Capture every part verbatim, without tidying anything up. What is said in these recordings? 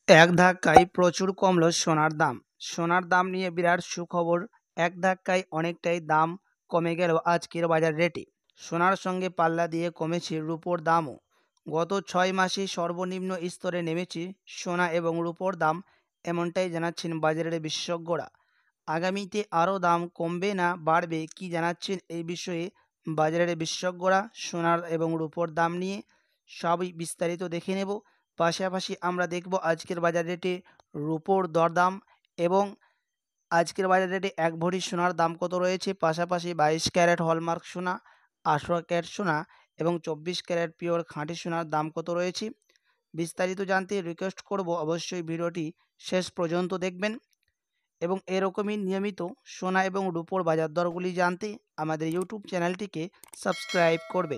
এক ধাক্কায় প্রচুর কমল সোনার দাম। সোনার দাম নিয়ে বিরাট সুখবর। এক ধাক্কায় অনেকটাই দাম কমে গেল আজকের বাজার রেটে। সোনার সঙ্গে পাল্লা দিয়ে কমেছে রুপোর দামও। গত ছয় মাসে সর্বনিম্ন স্তরে নেমেছে সোনা এবং রুপোর দাম, এমনটাই জানাচ্ছেন বাজারের বিশেষজ্ঞরা। আগামীতে আরও দাম কমবে না বাড়বে কি জানাচ্ছেন এই বিষয়ে বাজারের বিশেষজ্ঞরা। সোনার এবং রুপোর দাম নিয়ে সবই বিস্তারিত দেখে নেব। পাশাপাশি আমরা দেখব আজকের বাজার রেটে রুপোর দরদাম এবং আজকের বাজার রেটে এক ভরি সোনার দাম কত রয়েছে। পাশাপাশি বাইশ ক্যারেট হলমার্ক সোনা, আঠেরো ক্যারেট সোনা এবং চব্বিশ ক্যারেট পিওর খাঁটি সোনার দাম কত রয়েছে বিস্তারিত জানতে রিকোয়েস্ট করব অবশ্যই ভিডিওটি শেষ পর্যন্ত দেখবেন এবং এরকমই নিয়মিত সোনা এবং রুপোর বাজার দরগুলি জানতে আমাদের ইউটিউব চ্যানেলটিকে সাবস্ক্রাইব করবেন।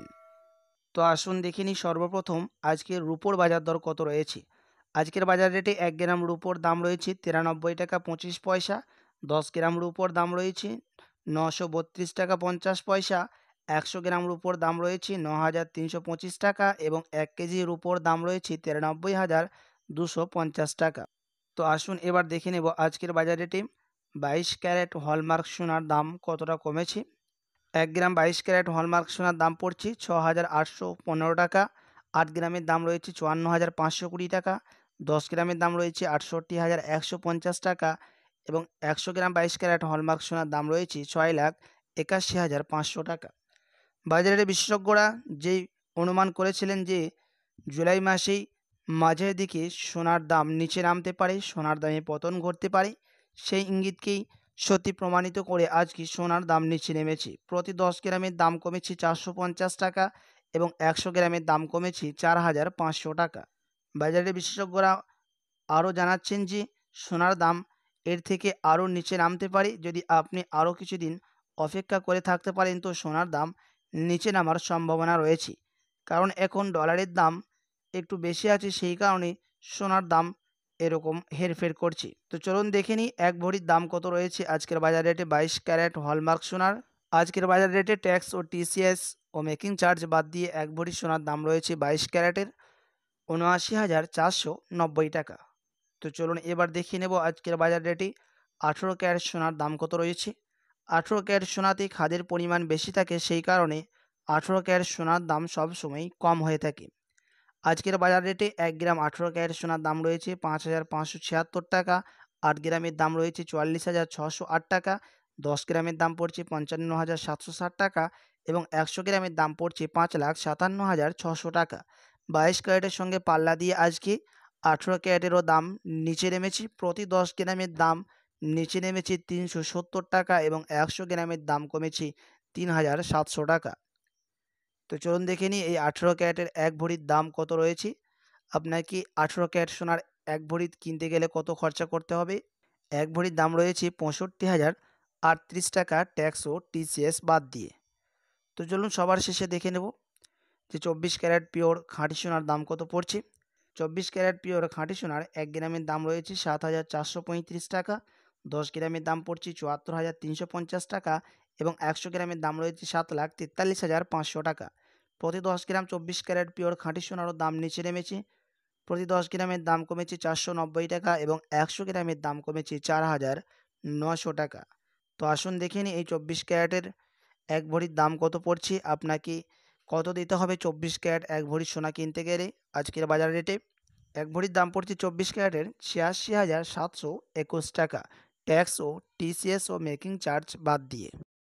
তো আসুন দেখে নিই সর্বপ্রথম আজকের রুপোর বাজার দর কত রয়েছে। আজকের বাজার রেটে এক গ্রাম রুপোর দাম রয়েছে তিরানব্বই টাকা পঁচিশ পয়সা, দশ গ্রাম রুপোর দাম রয়েছে নশো বত্রিশ টাকা পঞ্চাশ পয়সা, একশো গ্রাম রুপোর দাম রয়েছে ন হাজার তিনশো পঁচিশ টাকা এবং এক কেজি রুপোর দাম রয়েছে তিরানব্বই হাজার দুশো পঞ্চাশ টাকা। তো আসুন এবার দেখে নেব আজকের বাজার রেটে বাইশ ক্যারেট হলমার্ক সোনার দাম কতটা কমেছে। এক গ্রাম বাইশ ক্যারেট হলমার্ক সোনার দাম পড়ছে ছ হাজার আটশো পনেরো টাকা, আট গ্রামের দাম রয়েছে চুয়ান্ন হাজার পাঁচশো কুড়ি টাকা, দশ গ্রামের দাম রয়েছে আটষট্টি হাজার একশো পঞ্চাশ টাকা এবং একশো গ্রাম বাইশ ক্যারেট হলমার্ক সোনার দাম রয়েছে ছয় লাখ একাশি হাজার পাঁচশো টাকা। বাজারের বিশেষজ্ঞরা যেই অনুমান করেছিলেন যে জুলাই মাসেই মাঝের দিকে সোনার দাম নিচে নামতে পারে, সোনার দামে পতন ঘটতে পারে, সেই ইঙ্গিতকেই সত্যি প্রমাণিত করে আজকে সোনার দাম নিচে নেমেছে। প্রতি দশ গ্রামের দাম কমেছে চারশো পঞ্চাশ টাকা এবং একশো গ্রামের দাম কমেছে চার হাজার পাঁচশো টাকা। বাজারের বিশেষজ্ঞরা আরও জানাচ্ছেন যে সোনার দাম এর থেকে আরও নিচে নামতে পারে। যদি আপনি আরও কিছুদিন অপেক্ষা করে থাকতে পারেন তো সোনার দাম নিচে নামার সম্ভাবনা রয়েছে, কারণ এখন ডলারের দাম একটু বেশি আছে, সেই কারণে সোনার দাম এরকম হেরফের করছে। তো চলুন দেখে নিই এক ভরির দাম কত রয়েছে আজকের বাজার রেটে বাইশ ক্যারেট হলমার্ক সোনার। আজকের বাজার রেটে ট্যাক্স ও টিসিএস ও মেকিং চার্জ বাদ দিয়ে এক ভরি সোনার দাম রয়েছে বাইশ ক্যারেটের উনআশি হাজার চারশো নব্বই টাকা। তো চলুন এবার দেখিয়ে নেব আজকের বাজার রেটে আঠেরো ক্যারেট সোনার দাম কত রয়েছে। আঠেরো ক্যারেট সোনাতে খাদের পরিমাণ বেশি থাকে, সেই কারণে আঠেরো ক্যারেট সোনার দাম সবসময় কম হয়ে থাকে। আজকের বাজার রেটে এক গ্রাম আঠেরো ক্যারেট সোনার দাম রয়েছে পাঁচ হাজার পাঁচশো ছিয়াত্তর টাকা, আট গ্রামের দাম রয়েছে চুয়াল্লিশ হাজার ছশো আট টাকা, দশ গ্রামের দাম পড়ছে পঞ্চান্ন হাজার সাতশো ষাট টাকা এবং একশো গ্রামের দাম পড়ছে পাঁচ লাখ সাতান্ন হাজার ছশো টাকা। বাইশ ক্যারেটের সঙ্গে পাল্লা দিয়ে আজকে আঠেরো ক্যারেটেরও দাম নিচে নেমেছে। প্রতি দশ গ্রামের দাম নিচে নেমেছে তিনশো সত্তর টাকা এবং একশো গ্রামের দাম কমেছে তিন হাজার সাতশো টাকা। তো চলুন দেখে নিই এই আঠেরো ক্যারেটের এক ভরির দাম কত রয়েছে। আপনার কি আঠেরো ক্যারেট সোনার এক ভরি কিনতে গেলে কত খরচা করতে হবে। এক ভরির দাম রয়েছে পঁয়ষট্টি হাজার আটত্রিশ টাকা ট্যাক্স ও টিসিএস বাদ দিয়ে। তো চলুন সবার শেষে দেখে নেব যে চব্বিশ ক্যারেট পিওর খাঁটি সোনার দাম কত পড়ছে। চব্বিশ ক্যারেট পিওর খাঁটি সোনার এক গ্রামের দাম রয়েছে সাত হাজার চারশো পঁয়ত্রিশ টাকা, দশ গ্রামের দাম পড়ছে চুয়াত্তর হাজার তিনশো পঞ্চাশ টাকা এবং একশো গ্রামের দাম রয়েছে সাত লাখ তেতাল্লিশ হাজার পাঁচশো টাকা। প্রতি দশ গ্রাম চব্বিশ ক্যারেট পিওর খাঁটি সোনারও দাম নিচে নেমেছে। প্রতি দশ গ্রামের দাম কমেছে চারশো নব্বই টাকা এবং একশো গ্রামের দাম কমেছে চার হাজার নশো টাকা। তো আসুন দেখে নিই এই চব্বিশ ক্যারেটের এক ভরির দাম কত পড়ছে। আপনাকে কত দিতে হবে চব্বিশ ক্যারেট এক ভরি সোনা কিনতে গেলে আজকের বাজার রেটে। এক ভরির দাম পড়ছে চব্বিশ ক্যারেটের ছিয়াশি হাজার সাতশো একুশ টাকা ট্যাক্স ও টিসিএস ও মেকিং চার্জ বাদ দিয়ে।